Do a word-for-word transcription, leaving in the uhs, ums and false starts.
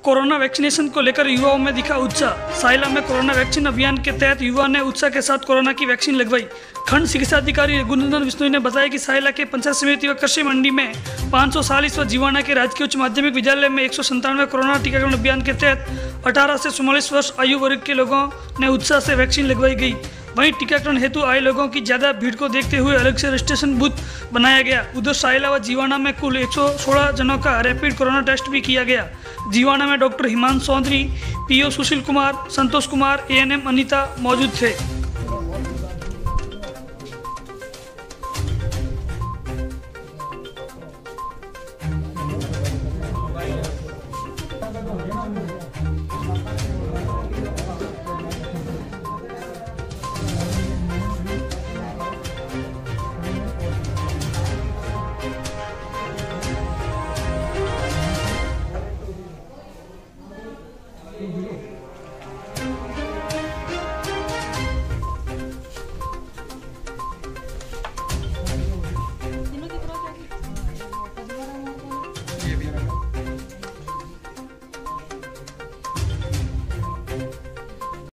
Corona vaccination को लेकर युवाओं में दिखा उत्साह। साइला में कोरोना वैक्सीन अभियान के तहत युवा ने उत्साह के साथ कोरोना की वैक्सीन लगवाई। खंड चिकित्सा अधिकारी रघुनंदन बिश्नोई ने बताया कि साइला के पंचायत समिति व कृषि मंडी में पाँच सौ चालीस व जीवाणा के राजकीय उच्च माध्यमिक विद्यालय में एक सौ संतानवे कोरोना टीकाकरण अभियान के तहत अठारह से चौवालीस वर्ष आयु वर्ग के लोगों ने उत्साह से वैक्सीन लगवाई गई। वहीं टीकाकरण हेतु आए लोगों की ज्यादा भीड़ को देखते हुए अलग से रजिस्ट्रेशन बूथ बनाया गया। उधर साइला व जीवाणा में कुल एक सौ सोलह जनों का रैपिड कोरोना टेस्ट भी किया गया। जीवाणा में doctor Himanshu Chaudhary, PO Sushil Kumar, Santosh Kumar, ANM Anita मौजूद थे।